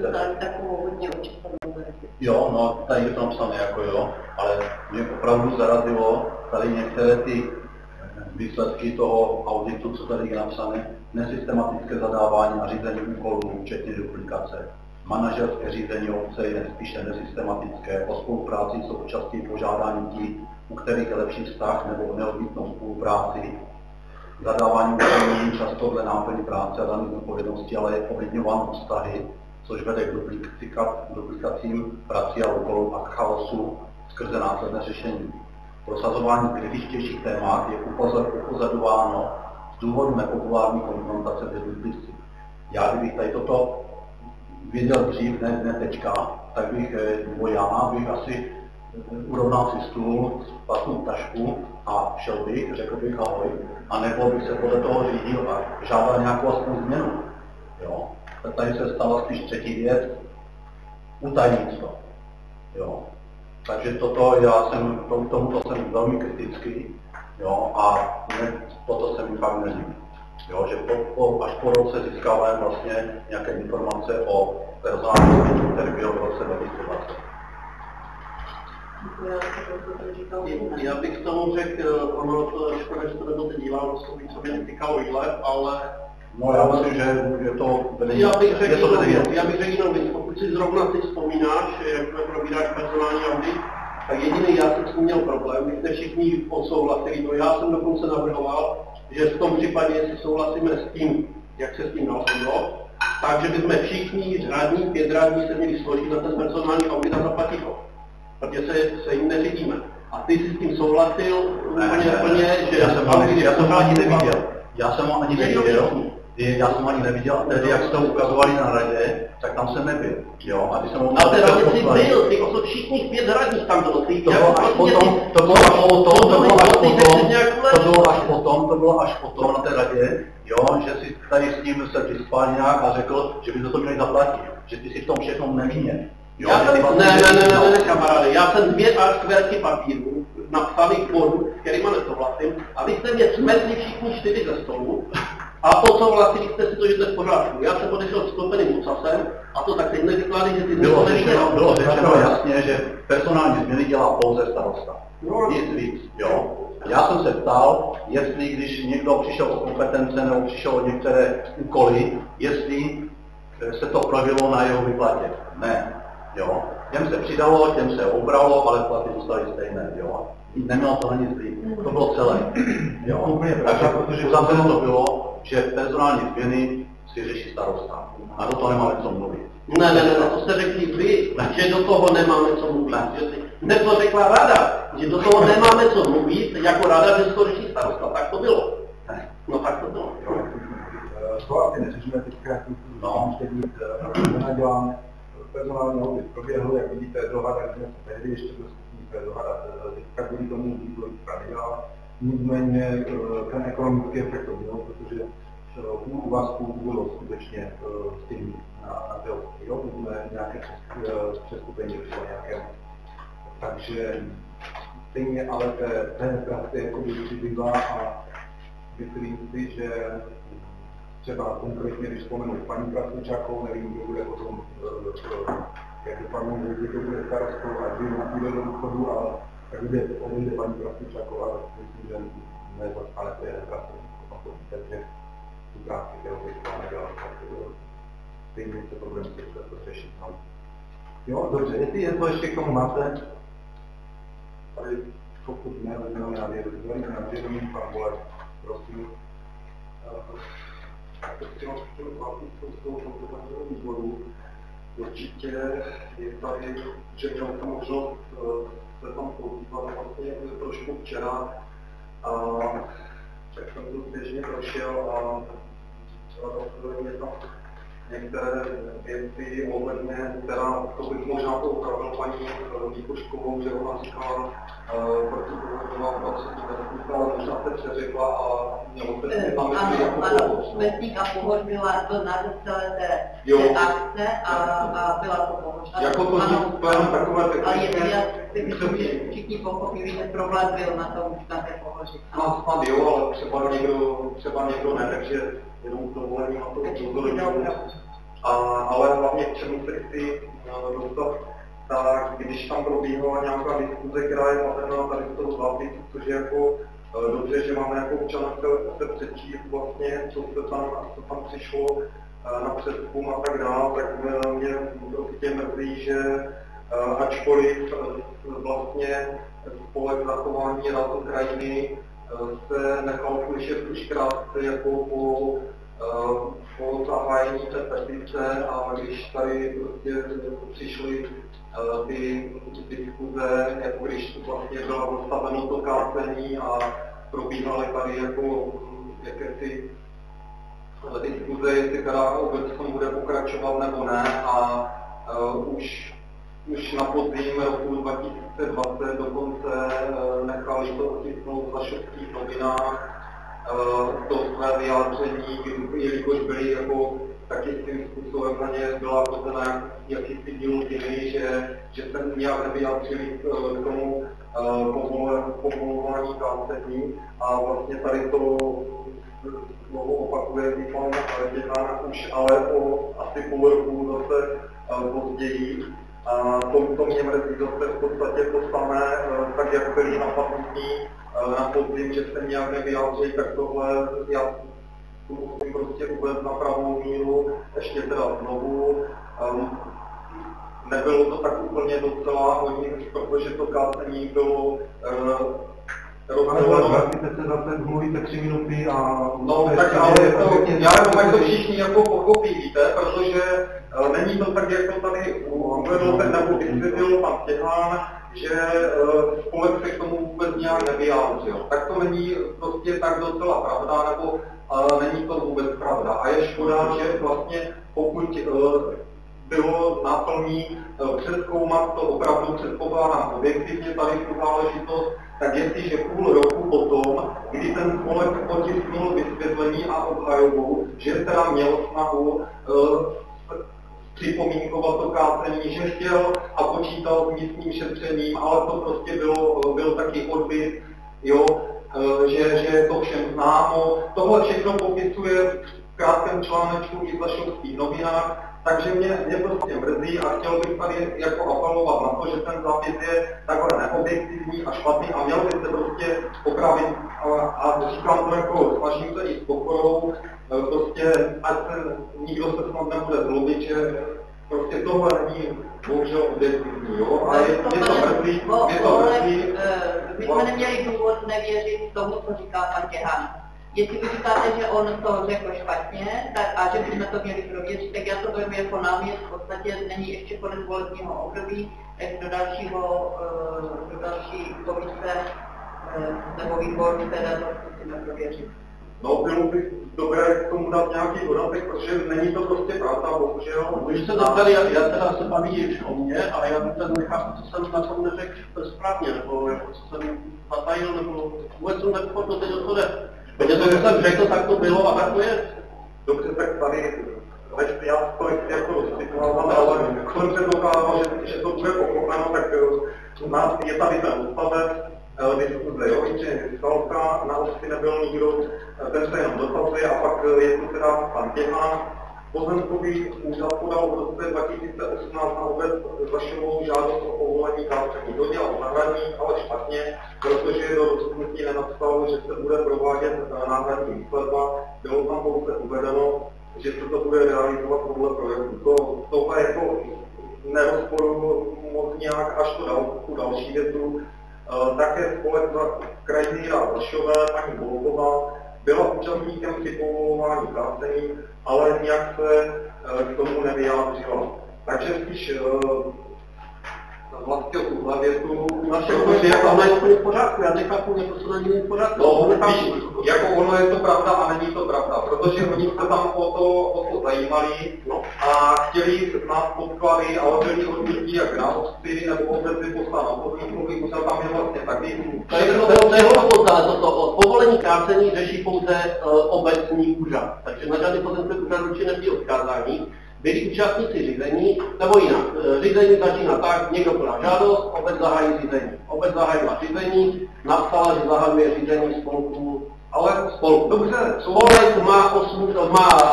Jo, no, tady je to napsané jako jo, ale mě opravdu zarazilo tady některé ty výsledky toho auditu, co tady je napsané, nesystematické zadávání a řízení úkolů, včetně duplikace. Manažerské řízení obce je spíše nesystematické, o spolupráci jsou častěji požádání ti, u kterých je lepší vztah nebo neodmítnou spolupráci. Zadávání úkolů není často dle náplní práce a daných odpovědností, ale je ovlivňováno vztahy, což vede k duplikacím prací a úkolů a k chaosu skrze následné řešení. Prosazování kritičtějších témat je upozadováno z důvodu nepopulární konfrontace s jednotlivci. Já kdybych tady toto věděl dřív, ne teďka, tak bych, nebo já bych asi urovnal si stůl, spatnul tašku a šel bych, řekl bych ahoj, anebo bych se podle toho řídil a žádal nějakou aspoň změnu. Jo. Tady se stala spíš třetí věc, utajnit to. Jo. Takže tomuto jsem velmi kritický, jo, a toto se mi fakt nelíbí. Jo, že až po roce získáváme vlastně nějaké informace o personálním, který byl v roce 2020. Já bych k tomu řekl, ono to škoda, že to nebylo teď díval, co mě týkalo výlet, ale... No já myslím, že je to vedení. Já bych řekl jinou věc, pokud si zrovna ty vzpomínáš, jak probíráš personální audit, tak jediný já jsem s tím měl problém, my jsme všichni odsouhlasili, no já jsem dokonce navrhoval, že v tom případě, jestli souhlasíme s tím, jak se s tím dal takže bychom všichni radní, 5 radní se měli složit na ten personální audit a zaplatit ho. Protože se jim neřídíme. A ty jsi s tím souhlasil úplně, že... Já jsem ho ani neviděl. Já jsem ho ani neviděl a tehdy, jak jste to ukazovali na radě, tak tam jsem nebyl. Jo, a ty jsem ho... Na té radě jsi byl, ty to všichni 5 radních tam bylo. To bylo až potom na té radě, jo, že si tady s tím se vyspal nějak a řekl, že by to měli zaplatit, že ty si v tom všechno nevinně. Ne, kamaráde, já jsem 2 čtverky papírů napsaných bodů, s kterýma nesouhlasím, a vy jste mě smetli všichni 4 ze stolu a odsouhlasili jste si to, že to je v pořádku. Já jsem odešel s klopeným ocasem a to tak teď nevykládej, že ty bylo řečeno jasně, že personální změny dělá pouze starosta. Nic víc, jo. Já jsem se ptal, jestli když někdo přišel o kompetence nebo přišel o některé úkoly, jestli se to projevilo na jeho vyplatě. Ne. Jo. Těm se přidalo, těm se ubralo, ale platy zůstaly stejné. Jo. Nemělo to na nic vliv. To bylo celé. Jo. Takže protože uzavřeno to bylo, že personální změny si řeší starosta. A do toho nemáme co mluvit. Ne, to jste řekli vy, že do toho nemáme co mluvit. Ne, to řekla rada, že do toho nemáme co mluvit, jako rada, že to řeší starosta. Tak to bylo. No tak to bylo. To asi neřešíme teďka, nenaděláme. Personální audit proběhl, jak vidíte, dohadali jsme se tehdy, ještě byl schopný se dohadat, teďka kvůli tomu vývoj pravidla. Nicméně ten ekonomický efekt to byl, protože u úvazků bylo skutečně s tím na teorii, jo, jsme nějaké přeskupení třeba nějaké. Takže stejně ale té praxe jako by přibývá a myslím si, že třeba konkrétně, když vzpomenu paní Krasničákovou, nevím, kdo bude potom, jak dopadnou, kdy to bude starostou a kdy půjde do důchodu, ale tak odejde paní Krasničáková, myslím, že nezastane to jeden pracovník. Takže tu práci, kterou bych nedělal, tak stejně se to budeme to řešit. Jo, dobře, jestli je to ještě k tomu máte, tady pokud ne, vezmeme na vědomí, pan Volek, prosím. Určitě je tady, že měl jsem možnost se tam podívat vlastně trošku včera, tak jsem to běžně prošel a třeba mě tam některé věci ohledně, teda to bych možná to upravil paní Výkoškovou, že ona říkala, protože to byla vlastně ale možná se přeřekla a mělo se s tam ano, Smetník a Pohoř byla do nás celé té akce a byla to Pohoř. Jako to jenom takové technické... Myslím, že všichni pochopili, že problém byl na té Pohoři. Snad jo, ale třeba někdo ne, takže jenom to volení na to ale hlavně k čemu se chci dostat, tak když tam probíhala nějaká diskuze, která je patrná tady z toho zápisu, což je jako dobře, že máme jako občana se přečíst vlastně, co tam přišlo na přezkum a tak dále, tak mě prostě mrzí, že ačkoliv vlastně spolek zachování Rad Ukrajiny se nechal slyšet už krátce jako po zahájení té petice a když tady prostě přišly ty diskuze, jako když vlastně bylo zastaveno to kácení a probíhaly tady jako jakési diskuze, jestli teda obecně bude pokračovat nebo ne a už na podzim roku 2020 dokonce nechali to otisnout v Zašovských novinách to své vyjádření, jelikož byly jako taky tím způsobem na ně byla hodná jakýsi díl viny, že se nějak nevyjádřili k tomu povolování kácení a vlastně tady to znovu opakuje pan děkan už ale o asi půl roku zase později. A to mě mrzí zase v podstatě to samé, tak jak byli napadnutí na podzim, že se nějak nevyjádří, tak tohle já musím prostě uvést na pravou míru, ještě teda znovu. Nebylo to tak úplně docela hodně, protože to kácení bylo rozděleno. Vrátíte se zase, mluvíte 3 minuty a... No tak ale já jenom jak to všichni jako pochopí, víte, protože není to tak, jak to tady uvedl ten nebo vysvětlil pan Stěhán, že spolek se k tomu vůbec nějak nevyjádřil. Tak to není prostě tak docela pravda, nebo není to vůbec pravda. A je škoda, že vlastně pokud bylo náplní přezkoumat to opravdu, předpokládám objektivně tady tu záležitost, tak jestliže půl roku potom, kdy ten spolek otisknul vysvětlení a obhajobu, že teda měl snahu připomínkovat to kácení, že chtěl a počítal s místním šetřením, ale to prostě byl taky odbyt, jo, že je to všem známo. Tohle všechno popisuje v krátkém článečku i v Zašovských novinách, takže mě prostě mrzí a chtěl bych tady jako apelovat na to, že ten zápis je takhle neobjektivní a špatný a měl by se prostě opravit a říkám to jako, snažím se i s pokorou, prostě ať se nikdo se snad nebude zlobit, že prostě tohle není bohužel objektivní, jo, a je to mrzí, my jsme neměli důvod nevěřit tomu, co říká pan Těhan. Jestli vy říkáte, že on to řekl špatně tak, a že bychom to měli prověřit, tak já to beru jako námět, v podstatě není ještě konec volebního období, tak do další komise nebo výboru teda to musíme prověřit. No, bylo by dobré k tomu dát nějaký dodatek, protože není to prostě pravda, bohužel. Když se tady, já teda se baví o mě, ale já ten nechápu, co jsem na tom neřekl správně, nebo jako, co jsem zatajil, nebo vůbec jsem nepochopil, teď o to jde. Protože to, co jsem řekl, tak to bylo a tak to je. Dobře, tak tady, já to jako rozcitoval, ale jsem předpokládal, že to bude pochopeno, tak u nás je tady ten odstavec diskuze, jo, inženýr Vyskalka, na obci nebyl nikdo, ten se jenom dotazuje a pak je tu teda pan Těhan. Pozemkový úřad podal v roce 2018 na obec Zašovou žádost o povolení kácení. Dodělal náhradník, ale špatně, protože do rozhodnutí nenapsal, že se bude provádět náhradní výsledba. Bylo tam pouze uvedeno, že se to bude realizovat podle projektu. Tohle jako nerozporuji moc nějak až tu další větu. Také spolek krajiny Rad Zašové, paní Volková, byla účastníkem při povolování kácení, ale nějak se k tomu nevyjádřila. Takže spíš vlastně tuhle větu... Ona je úplně v pořádku, já nechápu, jako se není v pořádku. No, jako ono je to pravda a není to pravda, protože oni se tam o to zajímali a chtěli nás podklady, ale byli odmítí jak na obci nebo obci poslat na podmínkový úřad, tam je vlastně taky... To je hloupost, ale toto povolení kácení řeší pouze obecní úřad, takže na žádný pozemkový úřad určitě nebyli odkázání. Byli účastníci řízení, nebo jinak. Řízení začíná tak, někdo podá žádost, obec zahájí řízení. Obec zahájila řízení, napsala, že zahajuje řízení spolku, ale spolku. Dobře, spolek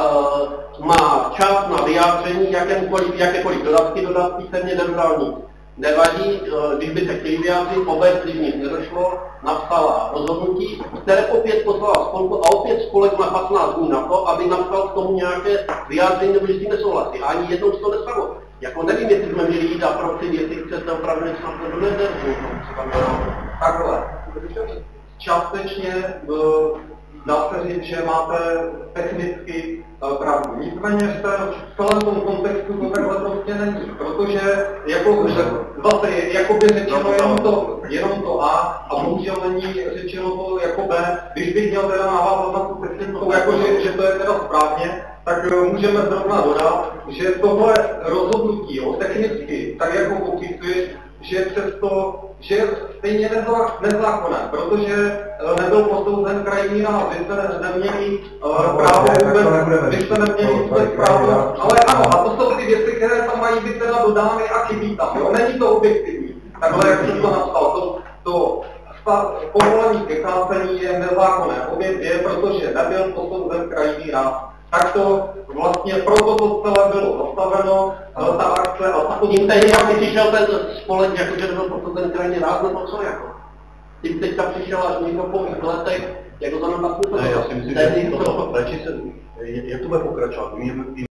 má čas na vyjádření, jakékoliv dodatky se mě nedodal nic. nevadí, když by se chtěli vyjádřit, obec, když nic nedošlo, napsala rozhodnutí, které opět poslala spolku a opět spolek má 15 dní na to, aby napsal k tomu nějaké vyjádření nebo že s tím nesouhlasí. A ani jednou z toho nestalo. Jako nevím, jestli jsme měli jít a prosím, jestli chcete opravdu něco na to nedržu. Takhle. Částečně dá se říct, že máte technicky pravdu. Nicméně v celém tom kontextu to takhle prostě není, protože jako, zase jakoby řečeno jenom to A a bohužel není řečeno to jako B. Když bych měl teda navázat na tu technickou, jako že to je teda správně, tak můžeme zrovna dodat, že tohle rozhodnutí technicky, tak jako popisuješ, že přesto, že stejně nezákonné, protože nebyl posouzen krajní rád, vy jste neměli právo vůbec, vy jste neměli vůbec právo, ale ano, a to jsou ty věci, které tam mají být teda dodány a chybí tam, jo, není to objektivní, takhle jak jsem to napsal, to povolení ke kácení je nezákonné, obě protože nebyl posouzen krajní rád. Tak to vlastně proto to celé bylo zastaveno, ta akce a ta tím tehdy, jak přišel ten spolek, jakože nebyl proto ten krajní rád, nebo co jako? Tím teďka přišel až někdo po letech, jako to nám Ne, já si myslím, že to jak to bude pokračovat.